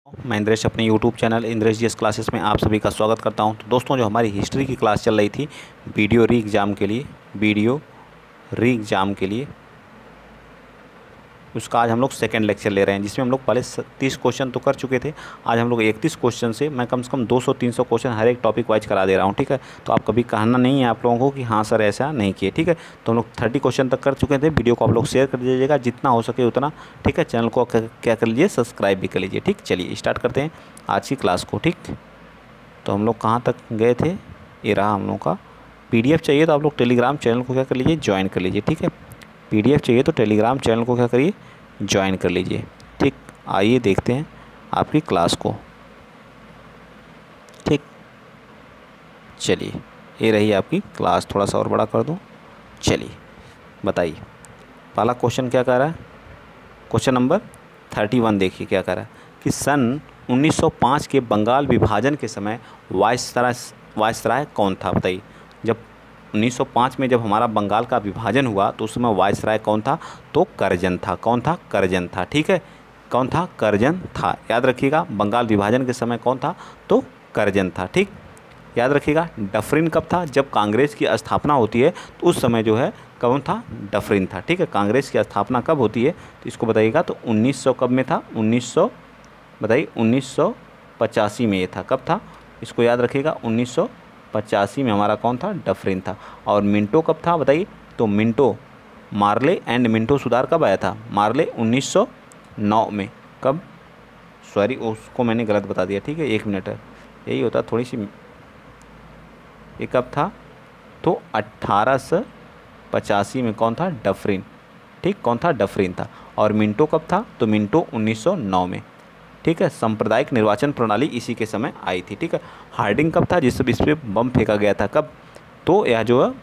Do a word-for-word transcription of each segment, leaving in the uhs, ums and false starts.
मैं इंद्रेश अपने YouTube channel Indresh GS classes में आप सभी का स्वागत करता हूं। तो दोस्तों, जो हमारी हिस्ट्री की क्लास चल रही थी वीडियो री एग्ज़ाम के लिए वीडियो री एग्ज़ाम के लिए उसका आज हम लोग सेकंड लेक्चर ले रहे हैं, जिसमें हम लोग पहले तीस क्वेश्चन तो कर चुके थे। आज हम लोग इकतीस क्वेश्चन से मैं कम से कम दो सौ तीन सौ क्वेश्चन हर एक टॉपिक वाइज करा दे रहा हूं, ठीक है। तो आप कभी कहना नहीं है आप लोगों को कि हाँ सर ऐसा नहीं किए, ठीक है। तो हम लोग तीस क्वेश्चन तक कर चुके थे। वीडियो को आप लोग शेयर कर दीजिएगा जितना हो सके उतना, ठीक है। चैनल को क्या कर लीजिए, सब्सक्राइब भी कर लीजिए, ठीक। चलिए स्टार्ट करते हैं आज की क्लास को, ठीक। तो हम लोग कहाँ तक गए थे, ये रहा हम लोग का। पीडीएफ चाहिए तो आप लोग टेलीग्राम चैनल को क्या कर लीजिए, ज्वाइन कर लीजिए, ठीक है। पीडीएफ चाहिए तो टेलीग्राम चैनल को क्या करिए, ज्वाइन कर लीजिए, ठीक। आइए देखते हैं आपकी क्लास को, ठीक। चलिए ये रही आपकी क्लास, थोड़ा सा और बड़ा कर दूं। चलिए बताइए पहला क्वेश्चन क्या कह रहा है। क्वेश्चन नंबर इकतीस देखिए क्या कह रहा है कि सन उन्नीस सौ पाँच के बंगाल विभाजन के समय वायसराय वायसराय कौन था। बताइए, जब उन्नीस सौ पाँच में जब हमारा बंगाल का विभाजन हुआ तो उस समय वायसराय कौन था, तो करजन था। कौन था, करजन था, ठीक है। कौन था, करजन था। याद रखिएगा, बंगाल विभाजन के समय कौन था, तो करजन था, ठीक। याद रखिएगा, डफरिन कब था, जब कांग्रेस की स्थापना होती है तो उस समय जो है कौन था, डफरिन था, ठीक है। कांग्रेस की स्थापना कब होती है तो इसको बताइएगा, तो उन्नीस सौ कब में था, उन्नीस सौ बताइए उन्नीस सौ पचासी में ये था। कब था, इसको याद रखिएगा, उन्नीस सौ पचासी में हमारा कौन था, डफरिन था। और मिंटो कब था बताइए, तो मिंटो मार्ले एंड मिंटो सुधार कब आया था, मार्ले उन्नीस सौ नौ में। कब, सॉरी उसको मैंने गलत बता दिया, ठीक है, एक मिनट है, यही होता थोड़ी सी। ये कब था, तो अट्ठारह सौ पचासी में कौन था, डफरिन, ठीक। कौन था, डफरिन था। और मिंटो कब था, तो मिंटो उन्नीस सौ नौ में, ठीक है। सांप्रदायिक निर्वाचन प्रणाली इसी के समय आई थी, ठीक है। हार्डिंग कब था, जिस इस पर बम फेंका गया था, कब, तो यह जो है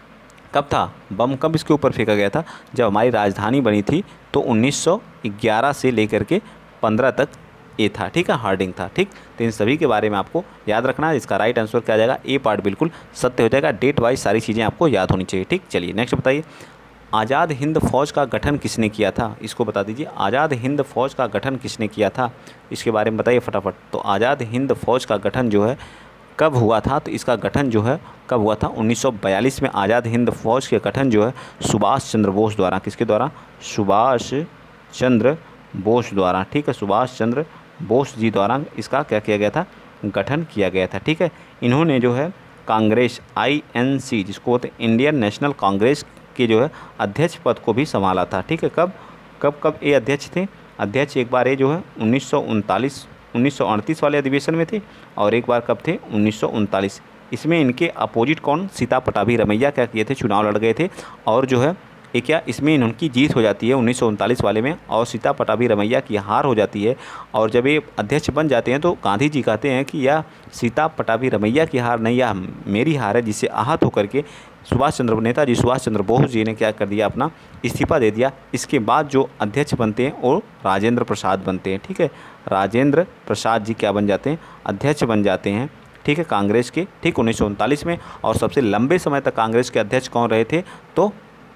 कब था, बम कब इसके ऊपर फेंका गया था, जब हमारी राजधानी बनी थी, तो उन्नीस सौ ग्यारह से लेकर के पंद्रह तक ये था, ठीक है, हार्डिंग था, ठीक। तो इन सभी के बारे में आपको याद रखना है। इसका राइट आंसर क्या आ जाएगा, ए पार्ट बिल्कुल सत्य हो जाएगा। डेट वाइज सारी चीज़ें आपको याद होनी चाहिए, ठीक। चलिए नेक्स्ट बताइए, आज़ाद हिंद फ़ौज का गठन किसने किया था, इसको बता दीजिए। आज़ाद हिंद फ़ौज का गठन किसने किया था, इसके बारे में बताइए फटाफट। तो आज़ाद हिंद फ़ौज का गठन जो है कब हुआ था, तो इसका गठन जो है कब हुआ था, उन्नीस सौ बयालीस में आज़ाद हिंद फ़ौज के गठन जो है सुभाष चंद्र बोस द्वारा, किसके द्वारा, सुभाष चंद्र बोस द्वारा, ठीक है। सुभाष चंद्र बोस जी द्वारा इसका क्या किया गया था, गठन किया गया था, ठीक है। इन्होंने जो है कांग्रेस आई एन सी, जिसको बोलते हैं इंडियन नेशनल कांग्रेस के जो है अध्यक्ष पद को भी संभाला था, ठीक है। कब कब कब ये अध्यक्ष थे, अध्यक्ष एक बार ये जो है उन्नीस सौ उनतालीस उन्नीस सौ अड़तीस वाले अधिवेशन में थे, और एक बार कब थे, उन्नीस सौ उनतालीस। इसमें इनके अपोजिट कौन, सीता पटाभी रमैया क्या किए थे, चुनाव लड़ गए थे, और जो है ये क्या, इसमें इनकी जीत हो जाती है उन्नीस सौ उनतालीस वाले में, और सीता पटाभी रमैया की हार हो जाती है। और जब ये अध्यक्ष बन जाते हैं तो गांधी जी कहते हैं कि यह सीता पटाभी रमैया की हार नहीं, यह मेरी हार है, जिससे आहत होकर के सुभाष चंद्र नेताजी सुभाष चंद्र बोस जी ने क्या कर दिया, अपना इस्तीफा दे दिया। इसके बाद जो अध्यक्ष बनते हैं वो राजेंद्र प्रसाद बनते हैं, ठीक है। राजेंद्र प्रसाद जी क्या बन जाते हैं, अध्यक्ष बन जाते हैं, ठीक है, कांग्रेस के, ठीक, उन्नीस सौ उनतालीस में। और सबसे लंबे समय तक कांग्रेस के अध्यक्ष कौन रहे थे, तो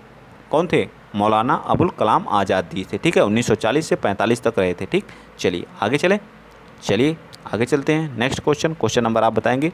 कौन थे, मौलाना अबुल कलाम आज़ाद जी थे, ठीक है। उन्नीस सौ चालीस से पैंतालीस तक रहे थे, ठीक। चलिए आगे चलें, चलिए आगे चलते हैं। नेक्स्ट क्वेश्चन, क्वेश्चन नंबर आप बताएंगे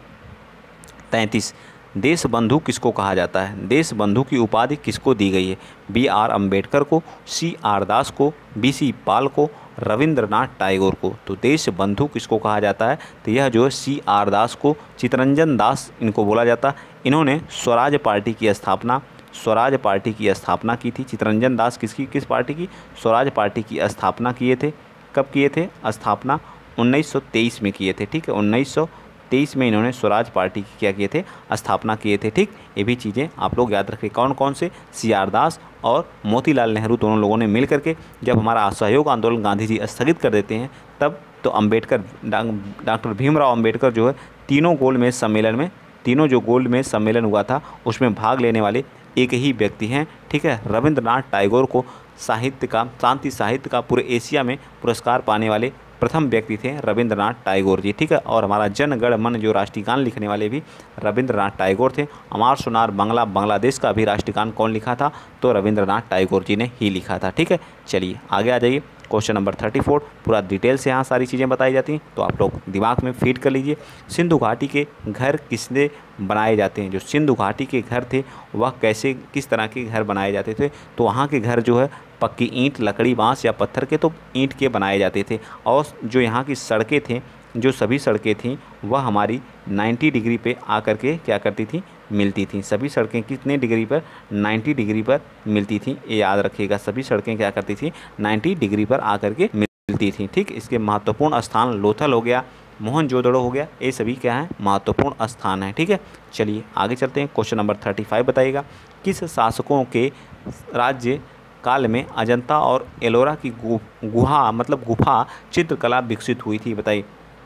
तैंतीस। देश बंधु किसको कहा जाता है, देश बंधु की उपाधि किसको दी गई है, बी आर अम्बेडकर को, सी आर दास को, बी सी पाल को, रविंद्रनाथ टैगोर को। तो देश बंधु किसको कहा जाता है, तो यह जो है सी आर दास को, चितरंजन दास इनको बोला जाता है। इन्होंने स्वराज पार्टी की स्थापना स्वराज पार्टी की स्थापना की थी। चितरंजन दास किसकी किस पार्टी की, स्वराज पार्टी की स्थापना किए थे। कब किए थे स्थापना, उन्नीस सौ तेईस में किए थे, ठीक है। उन्नीस सौ तेईस में इन्होंने स्वराज पार्टी की क्या किए थे, स्थापना किए थे, ठीक। ये भी चीज़ें आप लोग याद रखें। कौन कौन से, सी आर दास और मोतीलाल नेहरू दोनों लोगों ने मिल करके जब हमारा असहयोग आंदोलन गांधी जी स्थगित कर देते हैं, तब तो अम्बेडकर डॉक्टर भीमराव अम्बेडकर जो है तीनों गोलमेज सम्मेलन में तीनों जो गोलमेज सम्मेलन हुआ था उसमें भाग लेने वाले एक ही व्यक्ति हैं, ठीक है। रविंद्रनाथ टैगोर को साहित्य का, शांति साहित्य का पूरे एशिया में पुरस्कार पाने वाले प्रथम व्यक्ति थे रविंद्रनाथ टैगोर जी, ठीक है। और हमारा जन गण मन जो राष्ट्रीय गान लिखने वाले भी रविंद्रनाथ टैगोर थे। अमार सोनार बांग्ला बांग्लादेश का भी राष्ट्रीय गान कौन लिखा था, तो रविंद्रनाथ टैगोर जी ने ही लिखा था, ठीक है। चलिए आगे आ जाइए। क्वेश्चन नंबर थर्टी फोर पूरा डिटेल से यहाँ सारी चीज़ें बताई जाती हैं, तो आप लोग दिमाग में फीड कर लीजिए। सिंधु घाटी के घर किसने बनाए जाते हैं? जो सिंधु घाटी के घर थे वह कैसे किस तरह के घर बनाए जाते थे? तो वहाँ के घर जो है पक्की ईंट, लकड़ी, बांस या पत्थर के, तो ईंट के बनाए जाते थे। और जो यहाँ की सड़कें थी, जो सभी सड़कें थीं वह हमारी नब्बे डिग्री पे आकर के क्या करती थी, मिलती थी। सभी सड़कें कितने डिग्री पर? नब्बे डिग्री पर मिलती थी, ये याद रखिएगा। सभी सड़कें क्या करती थी? नब्बे डिग्री पर आकर के मिलती थी। ठीक, इसके महत्वपूर्ण स्थान लोथल हो गया, मोहनजोदड़ो हो गया, ये सभी क्या है? महत्वपूर्ण स्थान है। ठीक है, चलिए आगे चलते हैं। क्वेश्चन नंबर थर्टी फाइव बताइएगा, किस शासकों के राज्य काल में अजंता और एलोरा की गुहा मतलब गुफा चित्रकला विकसित हुई थी? बताइए।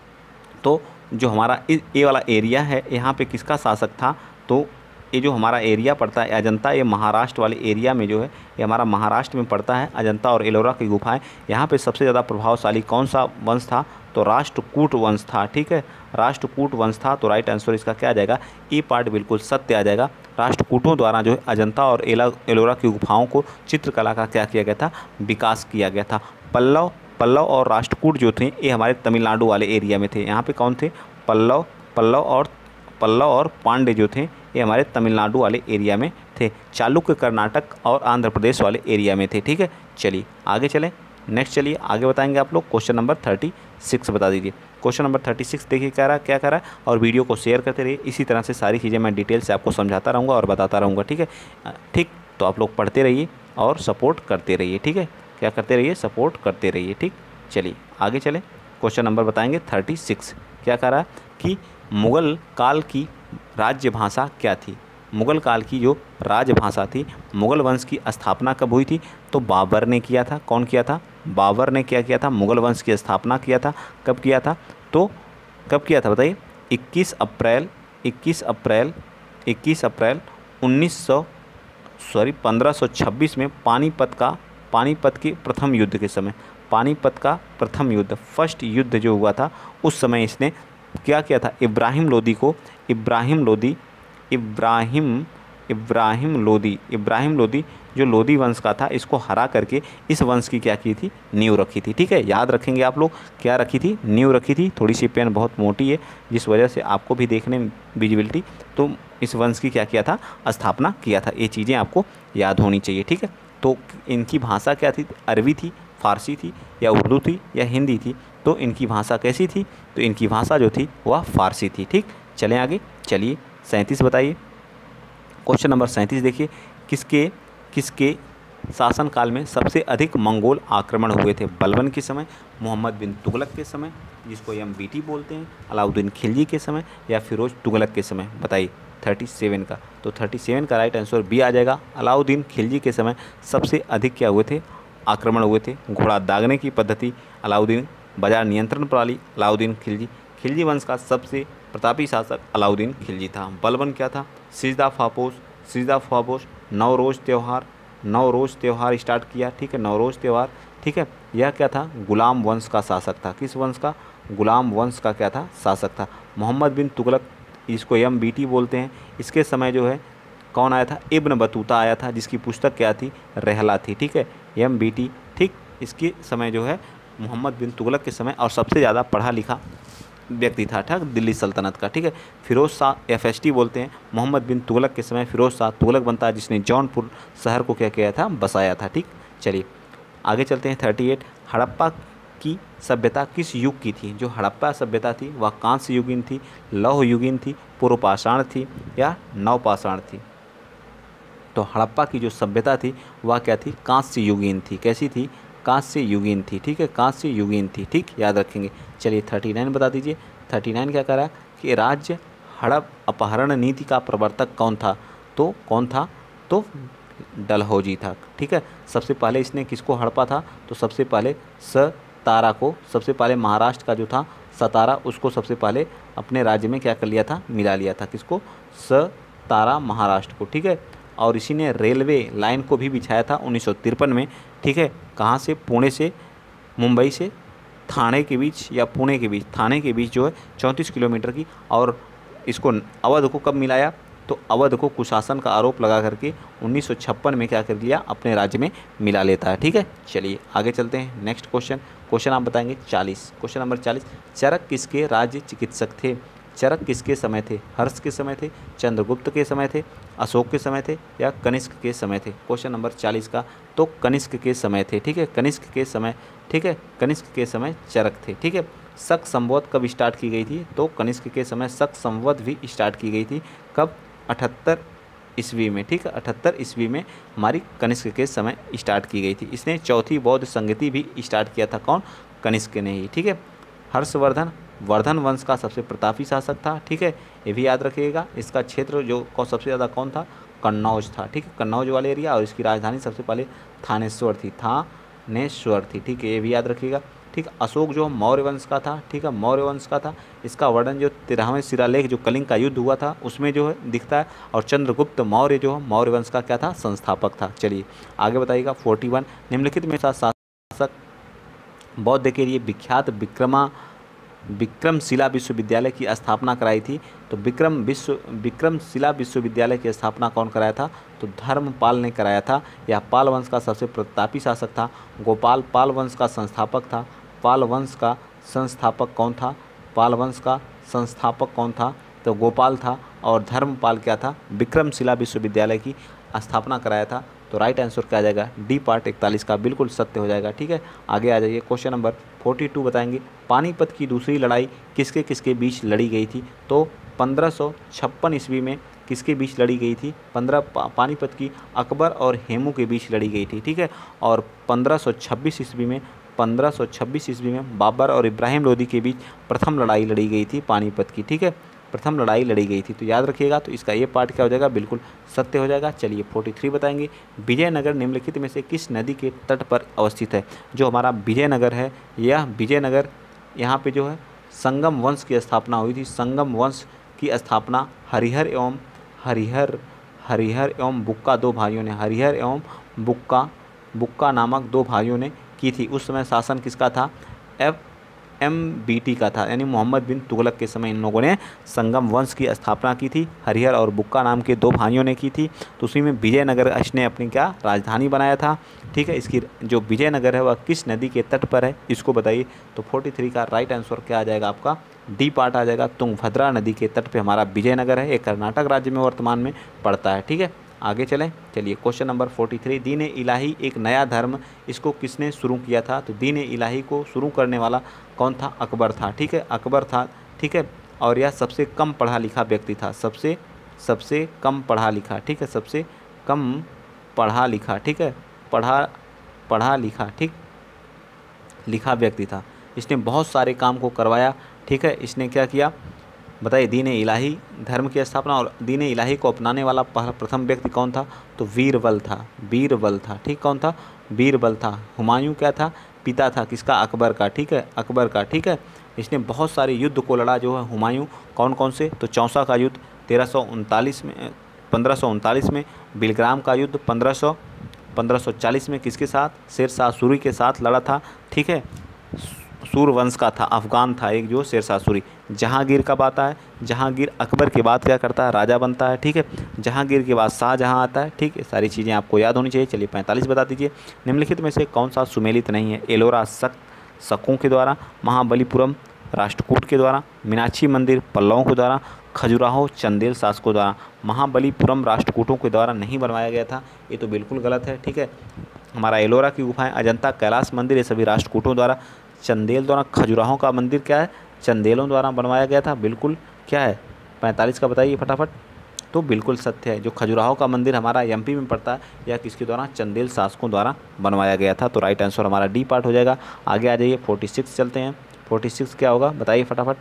तो जो हमारा ये वाला एरिया है, यहाँ पे किसका शासक था? तो ये जो हमारा एरिया पड़ता है अजंता, ये महाराष्ट्र वाले एरिया में जो है, ये हमारा महाराष्ट्र में पड़ता है अजंता और एलोरा की गुफाएं। यहाँ पे सबसे ज़्यादा प्रभावशाली कौन सा वंश था? तो राष्ट्रकूट वंश था। ठीक है, राष्ट्रकूट वंश था। तो राइट आंसर इसका क्या आ जाएगा? ई पार्ट बिल्कुल सत्य आ जाएगा। राष्ट्रकूटों द्वारा जो है अजंता और एला एलोरा की गुफाओं को चित्रकला का क्या किया गया था? विकास किया गया था। पल्लव पल्लव और राष्ट्रकूट जो थे ये हमारे तमिलनाडु वाले एरिया में थे। यहाँ पे कौन थे? पल्लव पल्लव और पल्लव और पांडे जो थे ये हमारे तमिलनाडु वाले एरिया में थे। चालुक्य कर्नाटक और आंध्र प्रदेश वाले एरिया में थे। ठीक है, चलिए आगे चलें। नेक्स्ट चलिए आगे बताएंगे आप लोग। क्वेश्चन नंबर थर्टी सिक्स बता दीजिए। क्वेश्चन नंबर थर्टी सिक्स देखिए क्या रहा क्या कर रहा है, और वीडियो को शेयर करते रहिए। इसी तरह से सारी चीज़ें मैं डिटेल से आपको समझाता रहूँगा और बताता रहूँगा। ठीक है, ठीक, तो आप लोग पढ़ते रहिए और सपोर्ट करते रहिए। ठीक है, क्या करते रहिए? सपोर्ट करते रहिए। ठीक, चलिए आगे चलें। क्वेश्चन नंबर बताएंगे थर्टी सिक्स। क्या कह रहा है कि मुग़ल काल की राज्य भाषा क्या थी? मुग़ल काल की जो राजभाषा थी, मुग़ल वंश की स्थापना कब हुई थी? तो बाबर ने किया था। कौन किया था? बाबर ने क्या किया था? मुग़ल वंश की स्थापना किया था। कब किया था? तो कब किया था बताइए? इक्कीस अप्रैल इक्कीस अप्रैल इक्कीस अप्रैल उन्नीस सौ सॉरी पंद्रह सौ छब्बीस में पानीपत का पानीपत के प्रथम युद्ध के समय पानीपत का प्रथम युद्ध फर्स्ट युद्ध जो हुआ था, उस समय इसने क्या किया था? इब्राहिम लोदी को इब्राहिम लोदी इब्राहिम इब्राहिम लोदी इब्राहिम लोदी जो लोदी वंश का था, इसको हरा करके इस वंश की क्या की थी? नींव रखी थी। ठीक है, याद रखेंगे आप लोग, क्या रखी थी? नींव रखी थी। थोड़ी सी पेन बहुत मोटी है जिस वजह से आपको भी देखने में विजिबिलिटी, तो इस वंश की क्या किया था? स्थापना किया था। ये चीज़ें आपको याद होनी चाहिए। ठीक है, तो इनकी भाषा क्या थी? अरबी थी, फारसी थी, या उर्दू थी, या हिंदी थी? तो इनकी भाषा कैसी थी? तो इनकी भाषा जो थी वह फारसी थी। ठीक, चलें आगे। चलिए सैंतीस बताइए। क्वेश्चन नंबर सैंतीस देखिए, किसके किसके शासनकाल में सबसे अधिक मंगोल आक्रमण हुए थे? बलबन के समय, मोहम्मद बिन तुगलक के समय, जिसको एम बी टी बोलते हैं, अलाउद्दीन खिलजी के समय, या फिरोज तुगलक के समय? बताइए थर्टी सेवन का। तो थर्टी सेवन का राइट आंसर बी आ जाएगा। अलाउद्दीन खिलजी के समय सबसे अधिक क्या हुए थे? आक्रमण हुए थे। घोड़ा दागने की पद्धति अलाउद्दीन, बाजार नियंत्रण प्रणाली अलाउद्दीन खिलजी। खिलजी वंश का सबसे प्रतापी शासक अलाउद्दीन खिलजी था। बलबन क्या था? सिजदा फापोस सिजदा फापोस नवरोज़ त्यौहार नवरोज़ त्यौहार स्टार्ट किया। ठीक है, नवरोज़ त्यौहार। ठीक है, यह क्या था? गुलाम वंश का शासक था। किस वंश का? गुलाम वंश का क्या था? शासक था। मोहम्मद बिन तुगलक, इसको एम बी टी बोलते हैं, इसके समय जो है कौन आया था? इब्न बतूता आया था, जिसकी पुस्तक क्या थी? रहला थी। ठीक है, एम बी टी। ठीक, इसके समय जो है मोहम्मद बिन तुगलक के समय, और सबसे ज़्यादा पढ़ा लिखा व्यक्ति था ठीक दिल्ली सल्तनत का। ठीक है, Firoz Shah F S T बोलते हैं। मोहम्मद बिन तुगलक के समय फिरोज शाह तुगलक बनता है, जिसने जौनपुर शहर को क्या किया था? बसाया था। ठीक, चलिए आगे चलते हैं। थर्टी एट, हड़प्पा की सभ्यता किस युग की थी? जो हड़प्पा सभ्यता थी वह कांस्य युगीन थी, लौह युगीन थी, पूर्वपाषाण थी, या नवपाषाण थी? तो हड़प्पा की जो सभ्यता थी वह क्या थी? कांस्य युगीन थी। कैसी थी? कांस्य युगीन थी। ठीक है, कांस्य युगीन थी। ठीक, याद रखेंगे। चलिए थर्टी नाइन बता दीजिए। थर्टी नाइन क्या कह रहा है कि राज्य हड़प अपहरण नीति का प्रवर्तक कौन था? तो कौन था? तो डलहौजी था। ठीक है, सबसे पहले इसने किसको हड़पा था? तो सबसे पहले सतारा को, सबसे पहले महाराष्ट्र का जो था सतारा, उसको सबसे पहले अपने राज्य में क्या कर लिया था? मिला लिया था। किसको? सतारा महाराष्ट्र को। ठीक है, और इसी ने रेलवे लाइन को भी बिछाया था उन्नीस सौ तिरपन में। ठीक है, कहाँ से? पुणे से, मुंबई से थाने के बीच, या पुणे के बीच, थाने के बीच जो है चौंतीस किलोमीटर की। और इसको अवध को कब मिलाया? तो अवध को कुशासन का आरोप लगा करके उन्नीस सौ छप्पन में क्या कर दिया, अपने राज्य में मिला लेता है। ठीक है, चलिए आगे चलते हैं। नेक्स्ट क्वेश्चन, क्वेश्चन आप बताएंगे चालीस, क्वेश्चन नंबर चालीस, चरक किसके राज्य चिकित्सक थे? चरक किसके समय थे? हर्ष के समय थे, चंद्रगुप्त के समय थे, अशोक के समय थे या कनिष्क के समय थे? क्वेश्चन नंबर चालीस का तो कनिष्क के समय थे। ठीक है, कनिष्क के समय, ठीक है, कनिष्क के समय चरक थे। ठीक है, शक संवत कब स्टार्ट की गई थी? तो कनिष्क के समय शक संवत भी स्टार्ट की गई थी। कब? अठहत्तर ईस्वी में। ठीक है, अठहत्तर ईस्वी में हमारी कनिष्क के समय स्टार्ट की गई थी। इसने चौथी बौद्ध संगति भी स्टार्ट किया था, कौन? कनिष्क ने ही। ठीक है, हर्षवर्धन वर्धन वंश का सबसे प्रतापी शासक था। ठीक है, ये भी याद रखिएगा। इसका क्षेत्र जो को सबसे ज़्यादा कौन था? कन्नौज था। ठीक है, कन्नौज वाले एरिया, और इसकी राजधानी सबसे पहले थानेश्वर थी, थानेश्वर थी। ठीक है, ये भी याद रखिएगा। ठीक, अशोक जो मौर्य वंश का था, ठीक है, मौर्य वंश का था। इसका वर्णन जो तेरहवें शिलालेख जो कलिंग का युद्ध हुआ था उसमें जो है दिखता है। और चंद्रगुप्त मौर्य जो है मौर्य वंश का क्या था? संस्थापक था। चलिए आगे बताइएगा। फोर्टी वन, निम्नलिखित में शासक बौद्ध के लिए विख्यात विक्रमा विक्रमशिला विश्वविद्यालय की स्थापना कराई थी? तो विक्रम विश्व विक्रमशिला विश्वविद्यालय की स्थापना कौन कराया था? तो धर्मपाल ने कराया था। यह पाल वंश का सबसे प्रतापी शासक था। गोपाल पाल वंश का संस्थापक था। पाल वंश का संस्थापक कौन था? पाल वंश का संस्थापक कौन था? तो गोपाल था। और धर्मपाल क्या था? विक्रमशिला विश्वविद्यालय की स्थापना कराया था। तो राइट आंसर क्या आ जाएगा? डी पार्ट इकतालीस का बिल्कुल सत्य हो जाएगा। ठीक है, आगे आ जाइए। क्वेश्चन नंबर फोर्टी टू बताएंगे, पानीपत की दूसरी लड़ाई किसके किसके बीच लड़ी गई थी? तो पंद्रह सौ छप्पन ईस्वी में किसके बीच लड़ी गई थी? पंद्रह पानीपत की अकबर और हेमू के बीच लड़ी गई थी। ठीक है, और पंद्रह सौ छब्बीस ईस्वी में पंद्रह सौ छब्बीस ईस्वी में बाबर और इब्राहिम लोदी के बीच प्रथम लड़ाई लड़ी गई थी पानीपत की। ठीक है, प्रथम लड़ाई लड़ी गई थी। तो याद रखिएगा। तो इसका ये पार्ट क्या हो जाएगा? बिल्कुल सत्य हो जाएगा। चलिए फोर्टी थ्री बताएंगे, विजयनगर निम्नलिखित में से किस नदी के तट पर अवस्थित है? जो हमारा विजयनगर है, यह विजयनगर यहाँ पे जो है संगम वंश की स्थापना हुई थी। संगम वंश की स्थापना हरिहर एवं हरिहर हरिहर एवं बुक्का दो भाइयों ने हरिहर एवं बुक्का बुक्का नामक दो भाइयों ने की थी। उस समय शासन किसका था? एफ एम बी टी का था, यानी मोहम्मद बिन तुगलक के समय इन लोगों ने संगम वंश की स्थापना की थी। हरिहर और बुक्का नाम के दो भाइयों ने की थी। तो उसी में विजयनगर इसने अपनी क्या राजधानी बनाया था। ठीक है, इसकी जो विजयनगर है वह किस नदी के तट पर है, इसको बताइए। तो फोर्टी थ्री का राइट आंसर क्या आ जाएगा? आपका डी पार्ट आ जाएगा। तुंगभद्रा नदी के तट पर हमारा विजयनगर है। ये कर्नाटक राज्य में वर्तमान में पड़ता है। ठीक है, आगे चलें। चलिए क्वेश्चन नंबर फोर्टी थ्री, दीन इलाही एक नया धर्म, इसको किसने शुरू किया था? तो दीन इलाही को शुरू करने वाला कौन था? अकबर था। ठीक है, अकबर था। ठीक है, और यह सबसे कम पढ़ा लिखा व्यक्ति था। सबसे सबसे कम पढ़ा लिखा, ठीक है, सबसे कम पढ़ा लिखा, ठीक है, पढ़ा पढ़ा लिखा ठीक लिखा व्यक्ति था। इसने बहुत सारे काम को करवाया। ठीक है, इसने क्या किया बताइए? दीन इलाही धर्म की स्थापना। और दीन इलाही को अपनाने वाला प्रथम व्यक्ति कौन था? तो बीरबल था। बीरबल था। ठीक, कौन था? बीरबल था। हुमायूं क्या था? पिता था किसका? अकबर का। ठीक है, अकबर का। ठीक है, इसने बहुत सारे युद्ध को लड़ा जो है हुमायूं। कौन कौन से? तो चौसा का युद्ध तेरह सौ उनतालीस में पंद्रह सौ उनतालीस में, बिलग्राम का युद्ध पंद्रह सौ पंद्रह सौ चालीस में किसके साथ? शेरशाह सूरी के साथ लड़ा था। ठीक है, सूर वंश का था, अफगान था एक जो शेरशाह सूरी। जहांगीर कब आता है? जहांगीर अकबर के बाद क्या करता है? राजा बनता है। ठीक है, जहांगीर के बाद शाहजहां आता है। ठीक है, सारी चीज़ें आपको याद होनी चाहिए। चलिए पैंतालीस बता दीजिए, निम्नलिखित में से कौन सा सुमेलित नहीं है? एलोरा शक शकों के द्वारा, महाबलीपुरम राष्ट्रकूट के द्वारा, मीनाक्षी मंदिर पल्लवों के द्वारा, खजुराहो चंदेल शासकों द्वारा। महाबलीपुरम राष्ट्रकूटों के द्वारा नहीं बनवाया गया था, ये तो बिल्कुल गलत है। ठीक है, हमारा एलोरा की गुफाएं, अजंता, कैलाश मंदिर, ये सभी राष्ट्रकूटों द्वारा। चंदेल द्वारा, खजुराहो का मंदिर क्या है? चंदेलों द्वारा बनवाया गया था। बिल्कुल क्या है? पैंतालीस का बताइए फटाफट। तो बिल्कुल सत्य है, जो खजुराहो का मंदिर हमारा एमपी में पड़ता है, यह किसके द्वारा? चंदेल शासकों द्वारा बनवाया गया था। तो राइट आंसर हमारा डी पार्ट हो जाएगा। आगे आ जाइए, फोर्टी सिक्स चलते हैं। फोर्टी सिक्स क्या होगा बताइए फटाफट।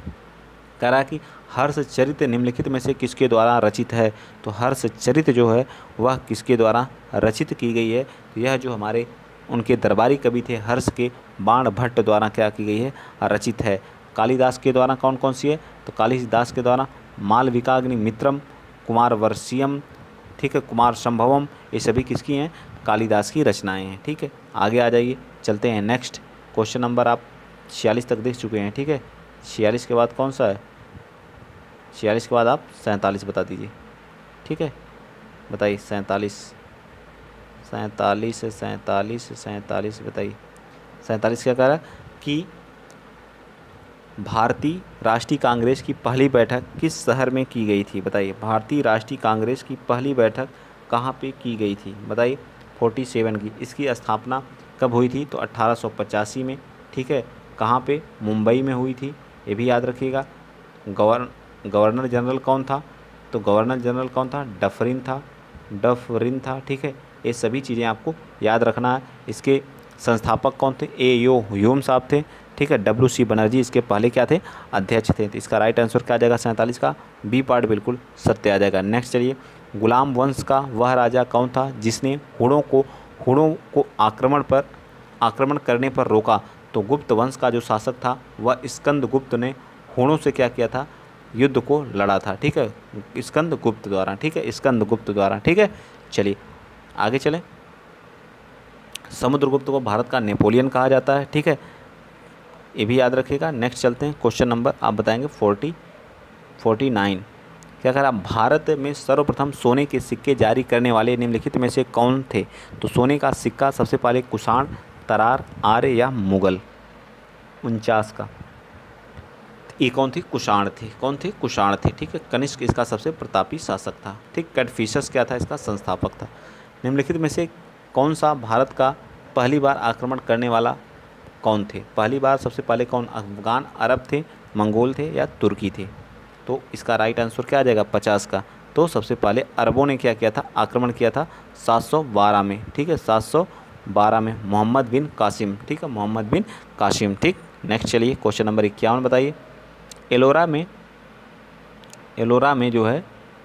कह रहा है कि हर्ष चरित निम्नलिखित में से किसके द्वारा रचित है? तो हर्ष चरित जो है वह किसके द्वारा रचित की गई है? तो यह जो हमारे उनके दरबारी कवि थे हर्ष के बाण भट्ट द्वारा क्या की गई है? रचित है। कालिदास के द्वारा कौन कौन सी है? तो कालिदास के द्वारा मालविकाग्नि मित्रम, कुमार वर्षियम, ठीक है, कुमार संभवम, ये सभी किसकी हैं? कालिदास की रचनाएं हैं। ठीक है, आगे आ जाइए, चलते हैं नेक्स्ट क्वेश्चन नंबर। आप छियालीस तक देख चुके हैं। ठीक है, छियालीस के बाद कौन सा है? छियालीस के बाद आप सैंतालीस बता दीजिए। ठीक है, बताइए सैंतालीस, सैंतालीस सैंतालीस सैंतालीस बताइए सैंतालीस क्या कह रहा है कि भारतीय राष्ट्रीय कांग्रेस की पहली बैठक किस शहर में की गई थी? बताइए, भारतीय राष्ट्रीय कांग्रेस की पहली बैठक कहाँ पे की गई थी? बताइए, सैंतालीस की। इसकी स्थापना कब हुई थी? तो अट्ठारह सौ पचासी में, ठीक है। कहाँ पे? मुंबई में हुई थी, ये भी याद रखिएगा। गवर्न गवर्नर जनरल कौन था? तो गवर्नर जनरल कौन था? डफरिन था, डफरिन था, ठीक है। ये सभी चीज़ें आपको याद रखना है। इसके संस्थापक कौन थे? ए यो ह्यूम साहब थे, ठीक है। डब्ल्यू सी बनर्जी इसके पहले क्या थे? अध्यक्ष थे। तो इसका राइट आंसर क्या आ जाएगा? सैंतालीस का बी पार्ट बिल्कुल सत्य आ जाएगा। नेक्स्ट चलिए, गुलाम वंश का वह राजा कौन था जिसने हुणों को हुणों को आक्रमण पर आक्रमण करने पर रोका? तो गुप्त वंश का जो शासक था वह स्कंद गुप्त ने हुणों से क्या किया था? युद्ध को लड़ा था, ठीक है, स्कंद गुप्त द्वारा, ठीक है, स्कंद गुप्त द्वारा, ठीक है। चलिए आगे चलें। समुद्रगुप्त को भारत का नेपोलियन कहा जाता है, ठीक है, ये भी याद रखिएगा। नेक्स्ट चलते हैं, क्वेश्चन नंबर आप बताएंगे फोर्टी फोर्टी नाइन। क्या कह रहा? भारत में सर्वप्रथम सोने के सिक्के जारी करने वाले निम्नलिखित में से कौन थे? तो सोने का सिक्का सबसे पहले कुषाण, तरार, आर्य या मुगल? उनचास का ये कौन थी? कुषाण थे। कौन थे? कुषाण थे, ठीक है। कनिष्क इसका सबसे प्रतापी शासक था, ठीक। कन्फ्यूशियस क्या था? इसका संस्थापक था। निम्नलिखित में से कौन सा भारत का पहली बार आक्रमण करने वाला कौन थे? पहली बार सबसे पहले कौन? अफगान, अरब थे, मंगोल थे या तुर्की थे? तो इसका राइट आंसर क्या आ जाएगा? पचास का। तो सबसे पहले अरबों ने क्या किया था? आक्रमण किया था सात सौ बारह में, ठीक है, सात सौ बारह में मोहम्मद बिन कासिम, ठीक है, मोहम्मद बिन कासिम, ठीक। नेक्स्ट चलिए, क्वेश्चन नंबर इक्यावन बताइए। एलोरा में एलोरा में जो है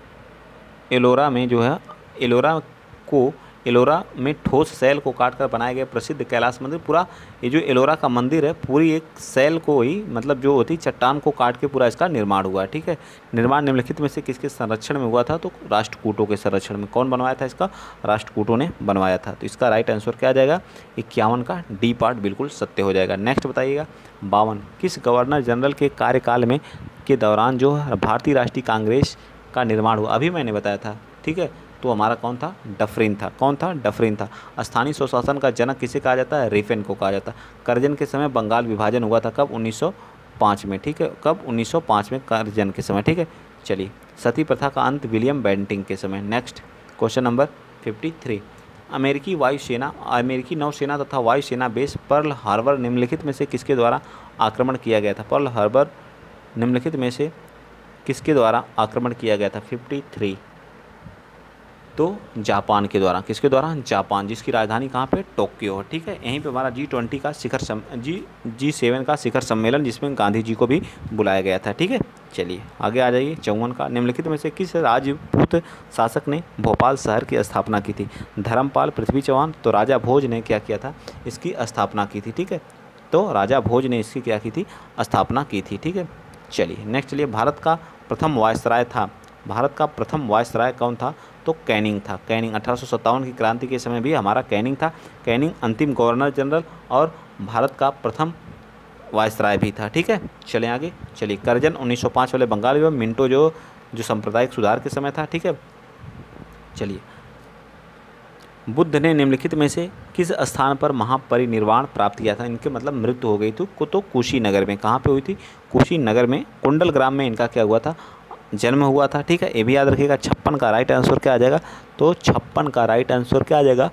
एलोरा में जो है एलोरा को एलोरा में ठोस सैल को काटकर बनाए गए प्रसिद्ध कैलाश मंदिर, पूरा ये जो एलोरा का मंदिर है पूरी एक सैल को ही, मतलब जो होती चट्टान को काट के पूरा इसका निर्माण हुआ है, ठीक है। निर्माण निम्नलिखित में से किसके संरक्षण में हुआ था? तो राष्ट्रकूटों के संरक्षण में। कौन बनवाया था इसका? राष्ट्रकूटों ने बनवाया था। तो इसका राइट आंसर क्या आ जाएगा? इक्यावन का डी पार्ट बिल्कुल सत्य हो जाएगा। नेक्स्ट बताइएगा, बावन। किस गवर्नर जनरल के कार्यकाल में के दौरान जो भारतीय राष्ट्रीय कांग्रेस का निर्माण हुआ? अभी मैंने बताया था, ठीक है। तो हमारा कौन था? डफरिन था। कौन था? डफरिन था। स्थानीय स्वशासन का जनक किसे कहा जाता है? रेफेन को कहा जाता है। करजन के समय बंगाल विभाजन हुआ था कब? उन्नीस सौ पाँच में, ठीक है। कब? उन्नीस सौ पाँच में करजन के समय, ठीक है। चलिए, सती प्रथा का अंत विलियम बेंटिंग के समय। Next question number fifty three. अमेरिकी वायुसेना अमेरिकी नौसेना तथा वायुसेना बेस पर्ल हार्बर निम्नलिखित में से किसके द्वारा आक्रमण किया गया था? पर्ल हार्बर निम्नलिखित में से किसके द्वारा आक्रमण किया गया था? Fifty three. तो जापान के द्वारा। किसके द्वारा? जापान, जिसकी राजधानी कहाँ पे? टोक्यो है, ठीक है। यहीं पे हमारा जी ट्वेंटी का शिखर सम जी जी सेवन का शिखर सम्मेलन, जिसमें गांधी जी को भी बुलाया गया था, ठीक है। चलिए आगे आ जाइए, चौवन का। निम्नलिखित में से किस राजपूत शासक ने भोपाल शहर की स्थापना की थी? धर्मपाल, पृथ्वी चौहान? तो राजा भोज ने क्या किया था? इसकी स्थापना की थी, ठीक है। तो राजा भोज ने इसकी क्या की थी? स्थापना की थी, ठीक है। चलिए नेक्स्ट चलिए, भारत का प्रथम वायसराय था भारत का प्रथम वायसराय कौन था? तो कैनिंग था। कैनिंग अठारह सौ सत्तावन की क्रांति के समय भी हमारा कैनिंग था। कैनिंग अंतिम गवर्नर जनरल और भारत का प्रथम वायसराय भी था, ठीक है। चलें आगे। चलिए, करजन उन्नीस सौ पाँच वाले बंगाल विभाग, मिंटो जो जो सांप्रदायिक सुधार के समय था, ठीक है। चलिए, बुद्ध ने निम्नलिखित में से किस स्थान पर महापरिनिर्वाण प्राप्त किया था? इनके मतलब मृत्यु हो गई थी को तो कुशीनगर में। कहाँ पे हुई थी? कुशीनगर में, कुंडल ग्राम में इनका क्या हुआ था? जन्म हुआ था, ठीक है। ये भी याद रखिएगा। छप्पन का राइट आंसर क्या आ जाएगा? तो छप्पन का राइट आंसर क्या आ जाएगा?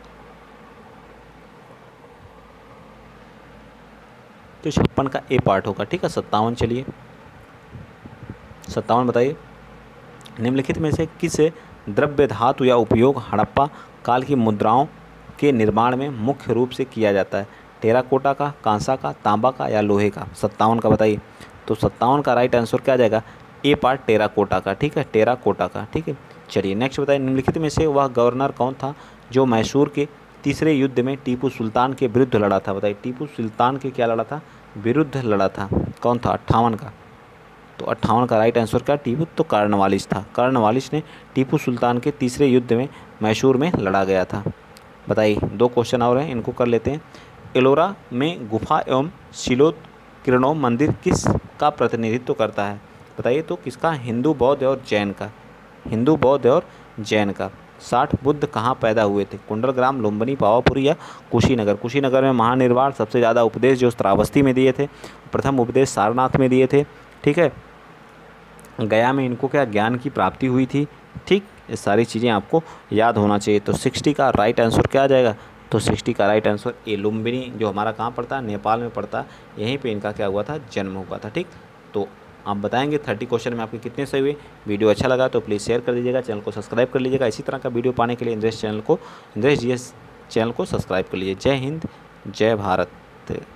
तो छप्पन का ए पार्ट होगा, ठीक है। सत्तावन, चलिए सत्तावन बताइए। निम्नलिखित में से किस द्रव्य धातु या उपयोग हड़प्पा काल की मुद्राओं के निर्माण में मुख्य रूप से किया जाता है? टेराकोटा का, कांसा का, तांबा का या लोहे का? सत्तावन का बताइए। तो सत्तावन का राइट आंसर क्या आ जाएगा? ए पार्ट टेराकोटा का, ठीक है, टेराकोटा का, ठीक है। चलिए नेक्स्ट बताइए, निम्नलिखित में से वह गवर्नर कौन था जो मैसूर के तीसरे युद्ध में टीपू सुल्तान के विरुद्ध लड़ा था? बताइए, टीपू सुल्तान के क्या लड़ा था? विरुद्ध लड़ा था। कौन था? अट्ठावन का। तो अट्ठावन का राइट आंसर क्या? टीपू तो कर्नवालिस था। कर्नवालिस ने टीपू सुल्तान के तीसरे युद्ध में मैसूर में लड़ा गया था। बताइए, दो क्वेश्चन और हैं, इनको कर लेते हैं। एलोरा में गुफा एवं शिलोत्कीर्णों मंदिर किस का प्रतिनिधित्व करता है? बताइए, तो किसका? हिंदू, बौद्ध और जैन का। हिंदू, बौद्ध और जैन का। साठ बुद्ध कहाँ पैदा हुए थे? कुंडलग्राम, लुम्बिनी, पावापुरी या कुशीनगर। कुशीनगर में महानिर्वाण सबसे ज़्यादा उपदेश जो श्रावस्ती में दिए थे, प्रथम उपदेश सारनाथ में दिए थे। ठीक है, गया में इनको क्या ज्ञान की प्राप्ति हुई थी। ठीक, ये सारी चीज़ें आपको याद होना चाहिए। तो सिक्सटी का राइट आंसर क्या आ जाएगा? तो सिक्सटी का राइट आंसर ए लुम्बिनी, जो हमारा कहाँ पड़ता है? नेपाल में पड़ता है। यहीं पे इनका क्या हुआ था? जन्म हुआ था। ठीक, तो आप बताएंगे थर्टी क्वेश्चन में आपके कितने सही हुए। वीडियो अच्छा लगा तो प्लीज़ शेयर कर दीजिएगा, चैनल को सब्सक्राइब कर लीजिएगा। इसी तरह का वीडियो पाने के लिए इंद्रेश चैनल को इंद्रेश जीएस चैनल को सब्सक्राइब कर लीजिए। जय हिंद, जय भारत।